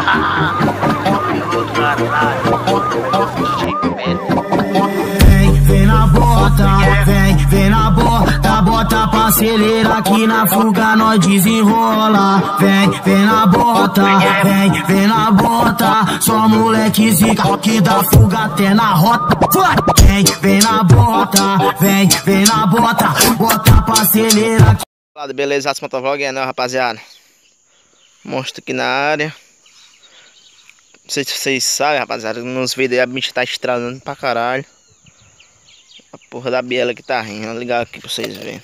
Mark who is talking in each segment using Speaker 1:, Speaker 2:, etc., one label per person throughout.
Speaker 1: Vem na bota, vem na bota, bota pra acelerar que na fuga nós desenrola. Vem na bota, vem na bota, só moleque zica que dá fuga até na rota. Vem na bota, vem na bota, bota pra acelerar.
Speaker 2: Beleza, as motovlog é, né, rapaziada? Monstro aqui na área. Não sei se vocês sabem, rapaziada, nos vídeos a bicha tá estralando pra caralho. A porra da biela que tá rindo. Vou ligar aqui pra vocês verem.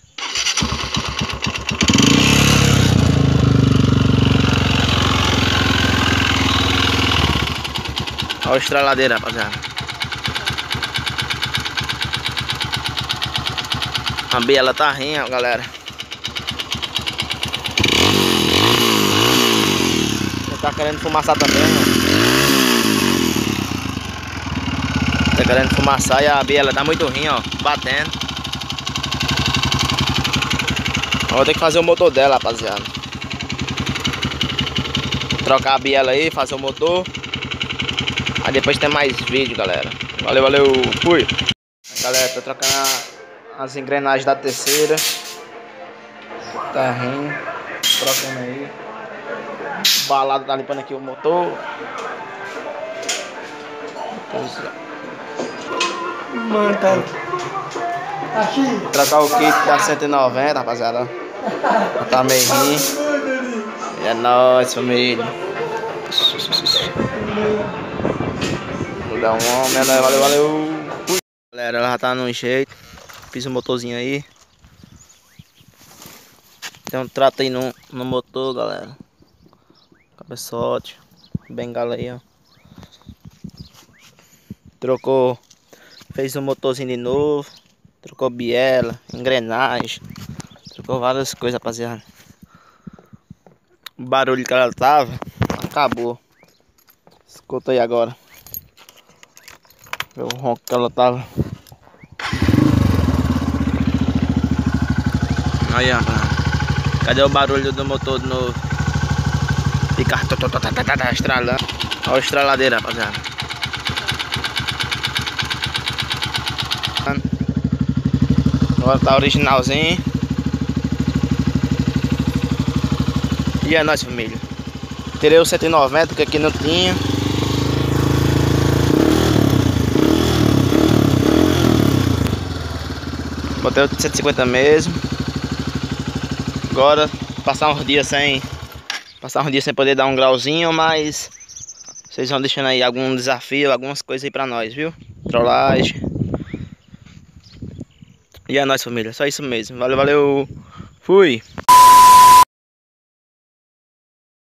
Speaker 2: Olha a estraladeira, rapaziada. A biela tá rindo, galera. Tá querendo fumaçar também, né? Tá querendo fumaçar e a biela tá muito ruim, ó, batendo. Vou ter que fazer o motor dela, rapaziada. Trocar a biela aí, fazer o motor. Aí depois tem mais vídeo, galera. Valeu, valeu, fui. Galera, tô trocando as engrenagens da terceira. Tá rindo. Trocando aí. O balado tá limpando aqui o motor.
Speaker 1: Mano, tá aqui.
Speaker 2: Trocar o kit da 190, rapaziada. Tá meio ruim. É nóis, família. Vou dar um homem, valeu, valeu. Galera, ela já tá no jeito. Fiz o motorzinho aí. Tem um trato aí no motor, galera. Cabeçote. Bengala aí, ó. Trocou. Fez um motorzinho de novo. Trocou biela, engrenagem. Trocou várias coisas, rapaziada. O barulho que ela tava acabou. Escuta aí agora. Vê o ronco que ela tava. Aí, ó. Cadê o barulho do motor de novo? Fica estralando. Olha a estraladeira, rapaziada. Agora tá originalzinho. E é nóis, família. Tirei o 190 que aqui não tinha. Botei o 150 mesmo. Agora passar uns dias sem poder dar um grauzinho, mas vocês vão deixando aí algum desafio, algumas coisas aí pra nós, viu? Trollagem. E é nóis, família. Só isso mesmo. Valeu, valeu. Fui.